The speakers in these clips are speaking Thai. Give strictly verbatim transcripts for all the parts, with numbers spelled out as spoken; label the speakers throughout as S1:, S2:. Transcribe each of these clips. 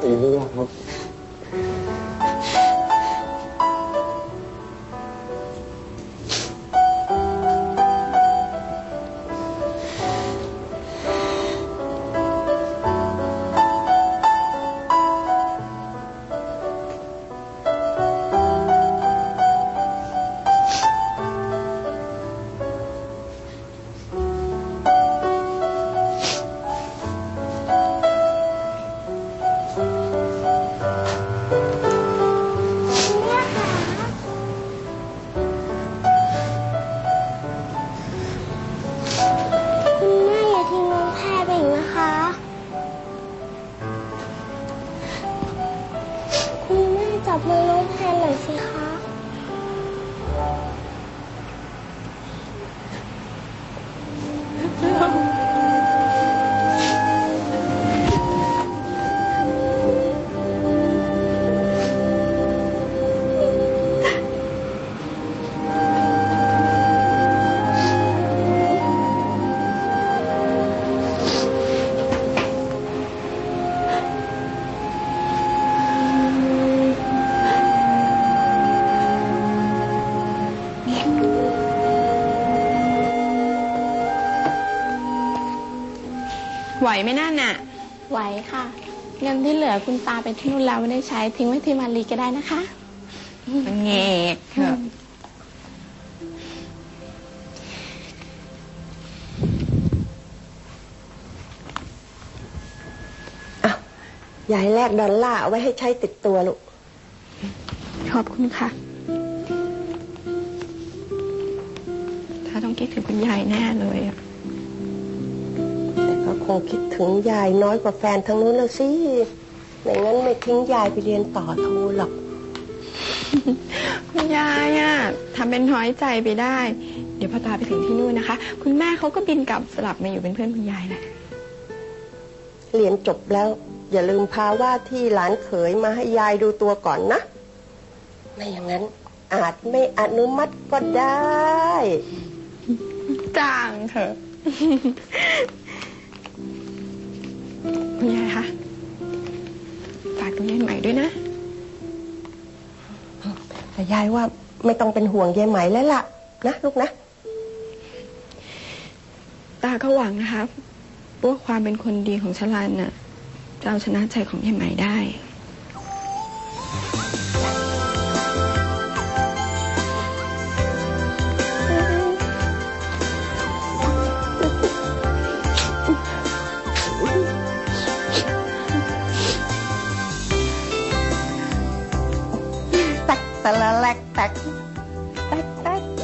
S1: ตีไม่ยากครับ
S2: จับมือน้องแพนหน่อยสิคะ
S3: ไหวไหมนั่นน่ะ
S2: ไหวค่ะเงินที่เหลือคุณตาไปที่นู่นแล้วไม่ได้ใช้ทิ้งไว้ที่มารีก็ได้นะคะ
S3: เงกเถอะ
S4: ยายแลกดอลลาร์เอาไว้ให้ใช้ติดตัวลูก
S2: ขอบคุณค่ะ
S3: ถ้าต้องคิดถึงคุณยายแน่เลยอะ
S4: แต่ก็คงคิดถึงยายน้อยกว่าแฟนทางนู้นแล้วสิไม่งั้นไม่ทิ้งยายไปเรียนต่อโทหรอก
S3: คุณยายอะทำเป็นน้อยใจไปได้เดี๋ยวพอตาไปถึงที่นู่นนะคะคุณแม่เขาก็บินกลับสลับมาอยู่เป็นเพื่อนคุณยายแหละ
S4: เรียนจบแล้วอย่าลืมพาว่าที่หลานเขยมาให้ยายดูตัวก่อนนะไม่อย่างนั้นอาจไม่อนุมัติก็ได้
S3: จ้างเถอะคุณยายคะฝากดูยายใหม่ด้วยนะ
S4: แต่ยายว่าไม่ต้องเป็นห่วงยายใหม่แล้วล่ะนะลูกนะ
S3: ตาก็หวังนะคะว่าความเป็นคนดีของชลันน่ะจะเอาชนะใจของยายใหม่ได้
S4: ตักตะละแลกตักตักตัก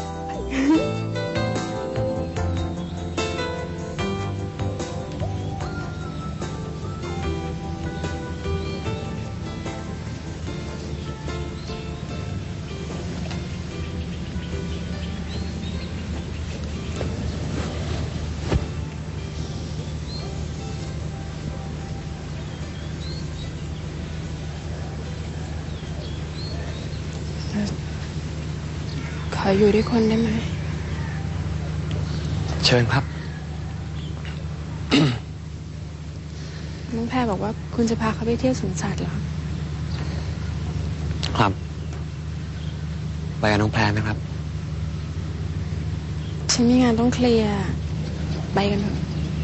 S2: ขออยู่ด้วยคนได้ไหม
S1: เชิญครับ
S2: น้องแพรบอกว่าคุณจะพาเขาไปเที่ยวสวนสัตว์เหรอ
S1: ครับไปกับน้องแพรไหมครับ
S2: ฉันมีงานต้องเคลียร์ไปกันเถอะ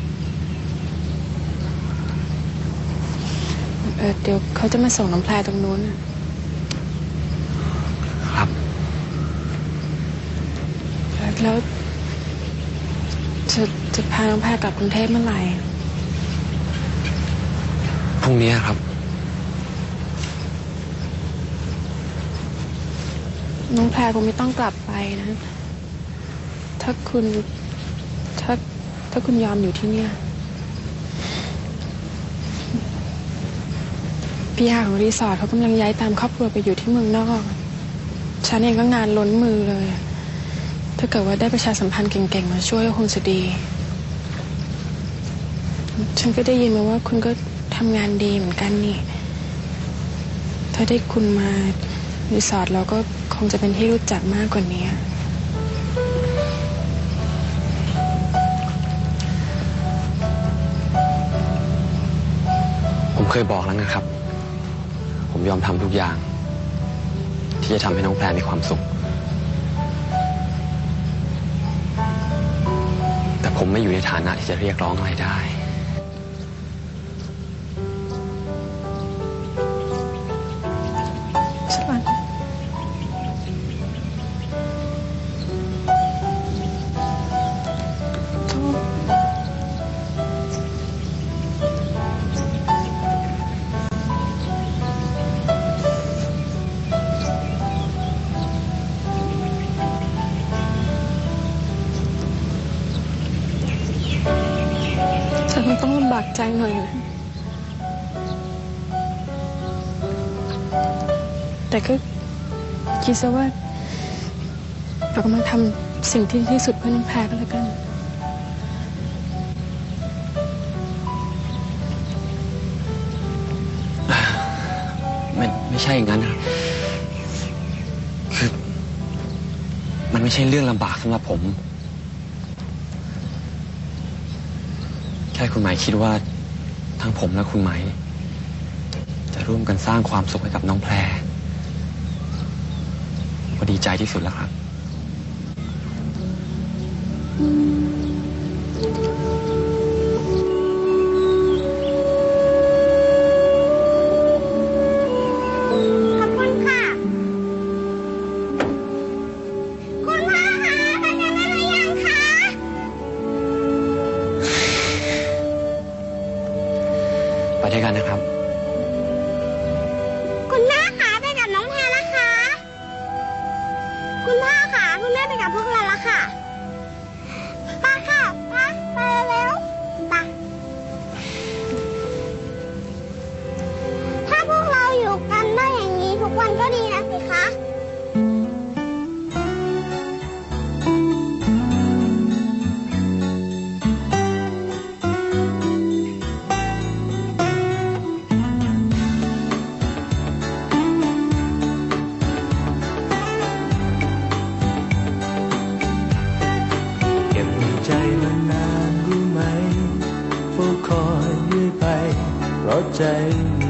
S2: เออเดี๋ยวเขาจะมาส่งน้องแพรตรงนู้น
S1: ครับ
S2: แล้วจะจะพาน้องแพรกลับกรุงเทพเมื่อไหร่
S1: พรุ่งนี้ครับ
S2: น้องแพรคงไม่ต้องกลับไปนะถ้าคุณถ้าถ้าคุณยอมอยู่ที่เนี่ยพี่อาของรีสอร์ทเขากำลังย้ายตามครอบครัวไปอยู่ที่เมืองนอกฉันเองก็งานล้นมือเลยถ้าเกิดว่าได้ประชาสัมพันธ์เก่งๆมาช่วยก็คงจะดีฉันก็ได้ยินมาว่าคุณก็ทำงานดีเหมือนกันนี่ถ้าได้คุณมารีสอร์ทเราก็คงจะเป็นที่รู้จักมากกว่านี้
S1: ผมเคยบอกแล้วนะครับผมยอมทำทุกอย่าง ที่จะทำให้น้องแพรมีความสุข แต่ผมไม่อยู่ในฐานะที่จะเรียกร้องอะไรได้
S2: สลันฉันคงต้องลำบากใจหน่อยนะแต่ก็คิดซะว่าเรากำลังทำสิ่งที่ดีที่สุดเพื่อน้องแพรก็แล้วกัน
S1: ไม่ไม่ใช่อย่างนั้นนะครับคือ มันไม่ใช่เรื่องลำบากสำหรับผม แค่คุณหมายคิดว่าทั้งผมและคุณหมายจะร่วมกันสร้างความสุขให้กับน้องแพรก็ดีใจที่สุดแล้วครับ
S5: ขอบคุณค่ะ คุณพ่อคะไปกันได้หรือยังคะ
S1: ไปด้วยกันนะครับ
S5: คุณแม่คะไปกับน้องแพรนะคะ คุณพ่อคะคุณแม่ไปกับพวกเราละค่ะไปค่ะไปไปเร็วๆไปถ้าพวกเราอยู่กันได้อย่างนี้ทุกวันก็ดีนะสิคะ
S6: เก็บใจมานานรู้ไหมเฝ้าคอยเรื่อยไปเพราะใจ